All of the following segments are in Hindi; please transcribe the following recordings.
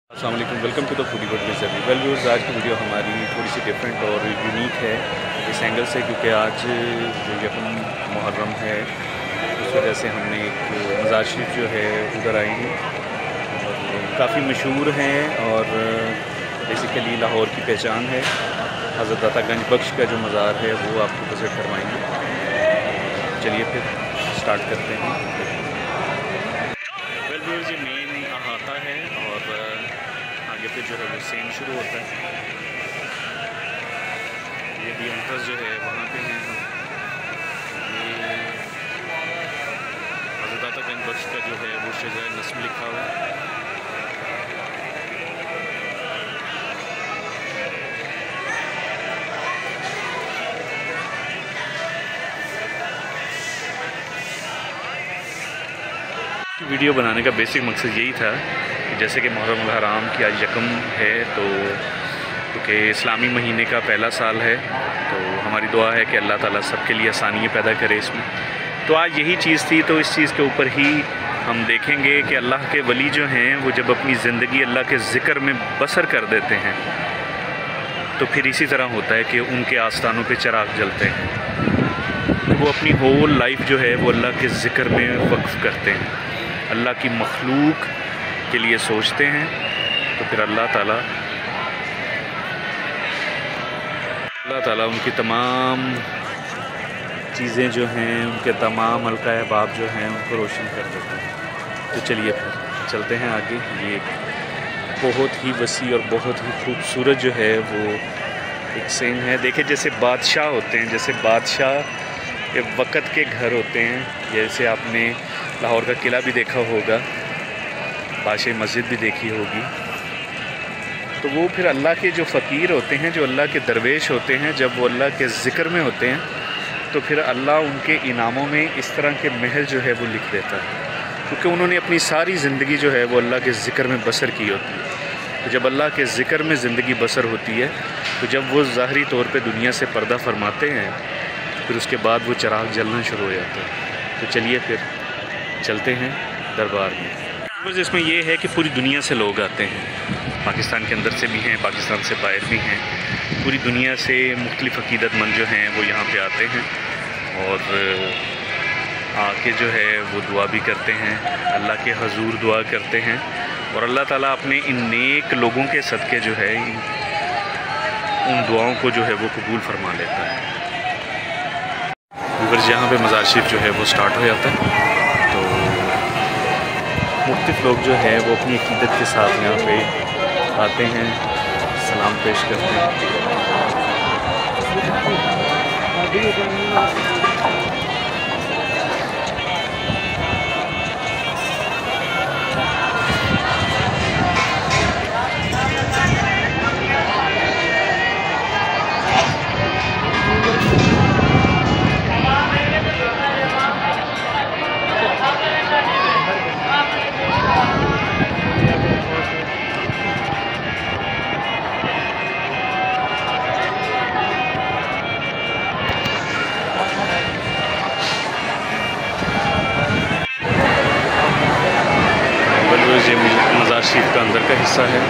अस्सलाम वालेकुम, welcome to the foodbook with सभी। वेल व्यूअर्स, आज की वीडियो हमारी थोड़ी सी डिफरेंट और यूनिक है इस एंगल से, क्योंकि आज जो यकम मुहर्रम है उस वजह से हमने एक मज़ार शरीफ जो है उधर आए हैं और काफ़ी मशहूर हैं और बेसिकली लाहौर की पहचान है। हज़रत दाता गंज बख्श का जो मज़ार है वो आपको विज़िट करवाएंगे। चलिए फिर स्टार्ट करते हैं। वेल व्यूअर्स, ये मेन अहाता है और आगे फिर जो है वो सेम शुरू होता है। ये भी एंट्रेंस जो है वहाँ पे है। ये हज़रत दाता गंज बख्श का जो है वो शजरा नस्म लिखा हुआ है। वीडियो बनाने का बेसिक मकसद यही था कि जैसे कि मुहर्रम हराम की आज यकम है, तो क्योंकि इस्लामी महीने का पहला साल है, तो हमारी दुआ है कि अल्लाह ताला सबके लिए आसानियाँ पैदा करे इसमें। तो आज यही चीज़ थी, तो इस चीज़ के ऊपर ही हम देखेंगे कि अल्लाह के वली जो हैं वो जब अपनी ज़िंदगी अल्लाह के ज़िक्र में बसर कर देते हैं तो फिर इसी तरह होता है कि उनके आस्थानों पे चिराग जलते हैं। तो वो अपनी होल लाइफ जो है वो अल्लाह के ज़िक्र में वक्फ़ करते हैं, अल्लाह की मखलूक के लिए सोचते हैं। तो फिर अल्लाह ताला उनकी तमाम चीज़ें जो हैं, उनके तमाम हल्का अहबाब जो हैं उनको रोशन कर देते हैं। तो चलिए फिर चलते हैं आगे। ये बहुत ही वसी और बहुत ही खूबसूरत जो है वो एक सीन है। देखिए, जैसे बादशाह होते हैं, जैसे बादशाह के वक़्त के घर होते हैं, जैसे आपने लाहौर का किला भी देखा होगा, बादशाही मस्जिद भी देखी होगी। तो वो फिर अल्लाह के जो फ़कीर होते हैं, जो अल्लाह के दरवेश होते हैं, जब वो अल्लाह के ज़िक्र में होते हैं तो फिर अल्लाह उनके इनामों में इस तरह के महल जो है वो लिख देता है, क्योंकि उन्होंने अपनी सारी ज़िंदगी जो है वो अल्लाह के ज़िक्र में बसर की होती है। तो जब अल्लाह के ज़िक्र में ज़िंदगी बसर होती है तो जब वो ज़ाहरी तौर पे दुनिया से पर्दा फरमाते हैं, फिर उसके बाद वो चिराग जलना शुरू हो जाता है। तो चलिए फिर चलते हैं दरबार में। बस इसमें ये है कि पूरी दुनिया से लोग आते हैं, पाकिस्तान के अंदर से भी हैं, पाकिस्तान से बाहर भी हैं। पूरी दुनिया से मुख्तलिफ़ अक़ीदतमंद जो हैं वो यहाँ पे आते हैं और आके जो है वो दुआ भी करते हैं, अल्लाह के हजूर दुआ करते हैं और अल्लाह ताला अपने इन नेक लोगों के सदक़े जो है उन दुआओं को जो है वो कबूल फरमा लेता है। व्यूअर्स, यहाँ पे मज़ार शरीफ जो है वो स्टार्ट हो जाता है। तो मुख्तलिफ़ लोग जो है वो अपनी अक़ीदत के साथ यहाँ पे आते हैं, सलाम पेश करते हैं। ये मज़ार शरीफ का अंदर का हिस्सा है।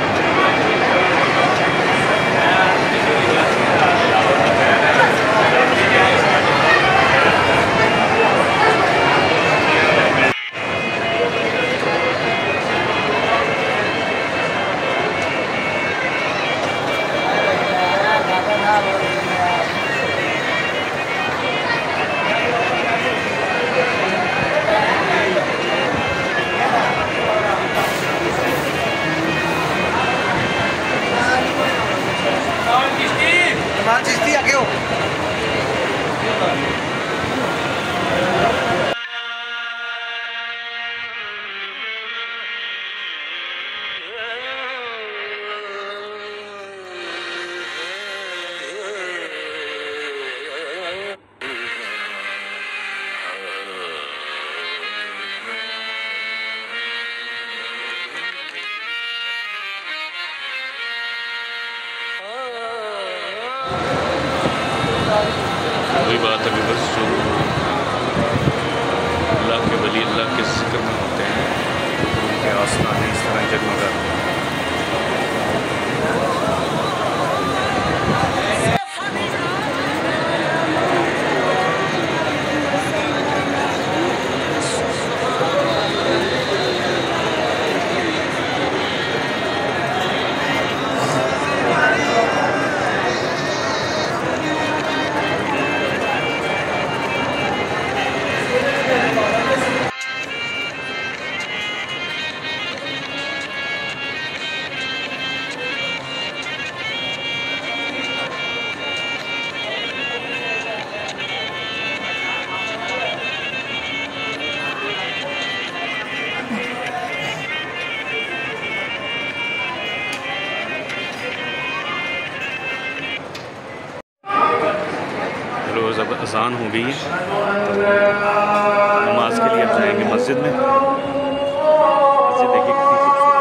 वही बात है, बस जो अल्लाह के वली अल्लाह के ज़िक्र में होते हैं उनके आस्थान इस तरह जगमगाते हैं। अज़ान हो गई है, तो नमाज के लिए अब जाएंगे मस्जिद में। मस्जिद देखिए कितनी खूबसूरत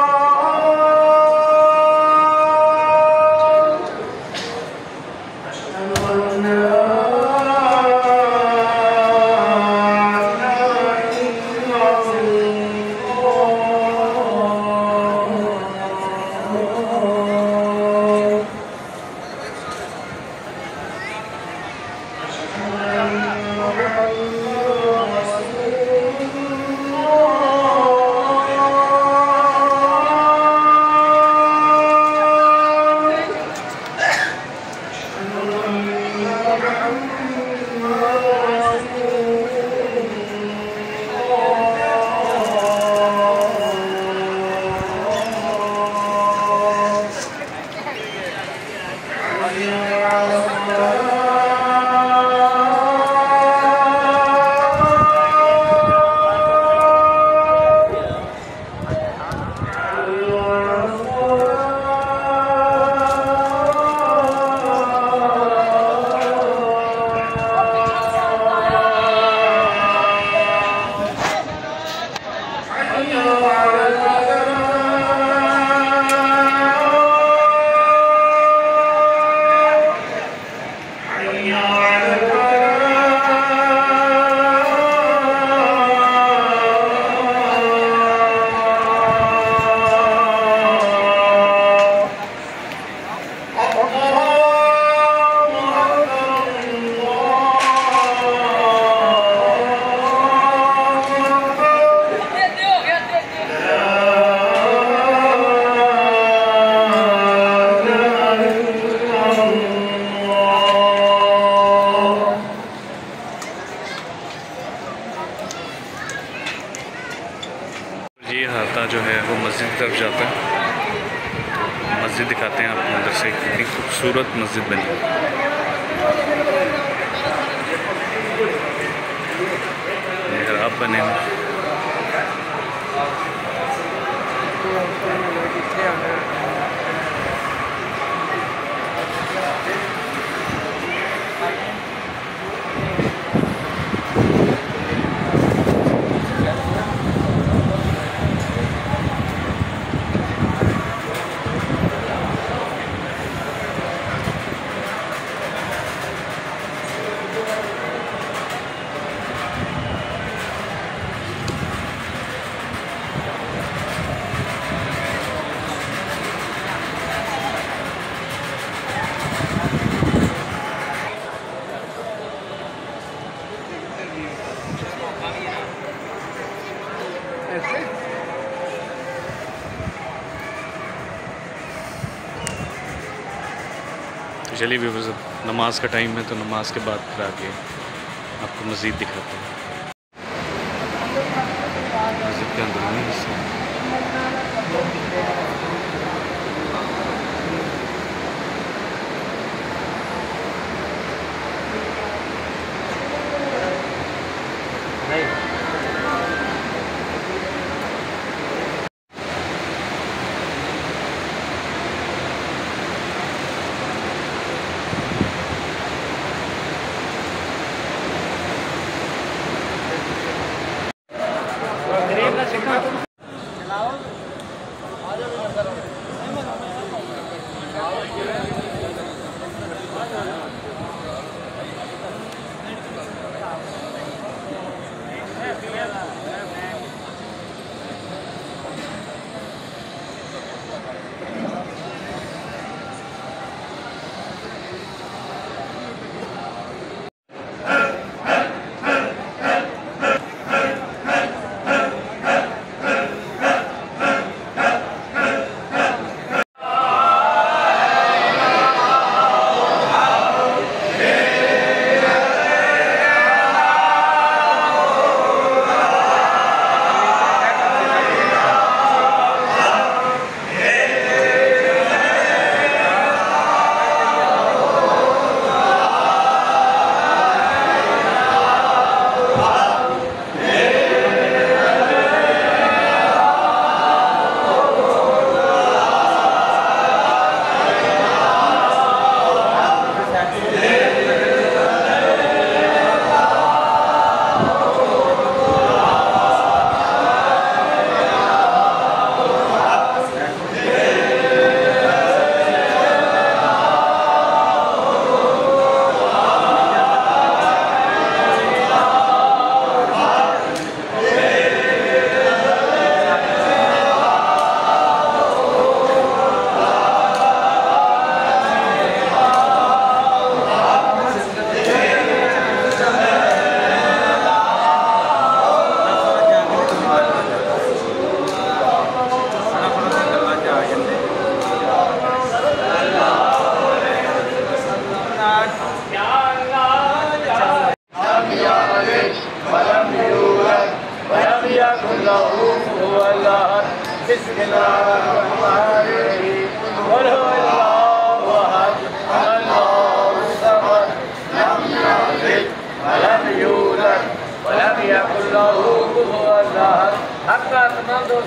ये रास्ता जो है वो मस्जिद की तरफ जाता है। मस्जिद दिखाते हैं आपको अंदर से, कितनी खूबसूरत मस्जिद बनी है। मेहराब बने हैं। तो चलिए भी नमाज का टाइम है, तो नमाज के बाद फिर आगे आपको मज़ीद दिखाते हैं मस्जिद के अंदरूनी हिस्सा।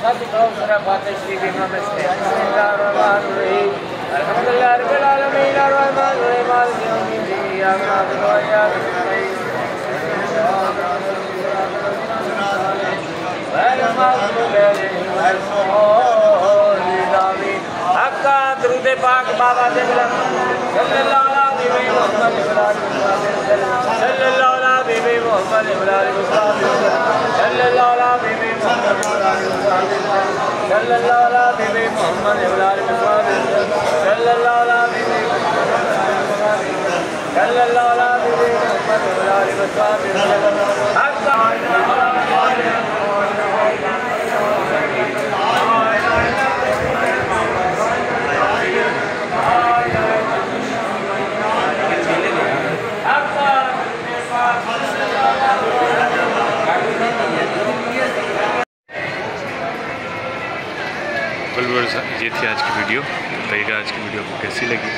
दरूद पाक बाबा से सल्लल्लाहु अलैहि व्यूअर्स, ये थी आज की वीडियो। बताइएगा आज की वीडियो आपको कैसी लगी।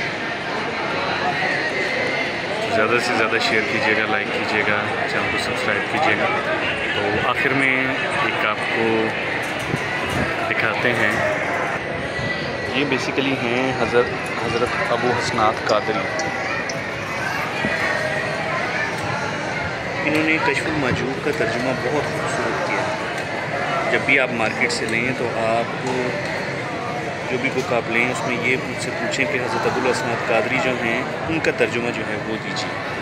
ज़्यादा से ज़्यादा शेयर कीजिएगा, लाइक कीजिएगा, चैनल को सब्सक्राइब कीजिएगा। तो आखिर में एक आपको दिखाते हैं, ये बेसिकली हैं हज़रत अबू हसनात कादरी। इन्होंने कश्फुल माजूब का तर्जुमा बहुत खूबसूरत किया। जब भी आप मार्केट से लें तो आप जो भी बुक आप लें उसमें ये मुझसे पूछें कि हज़रत अबू हसनात कादरी जो हैं उनका तर्जुमा जो है वो दीजिए।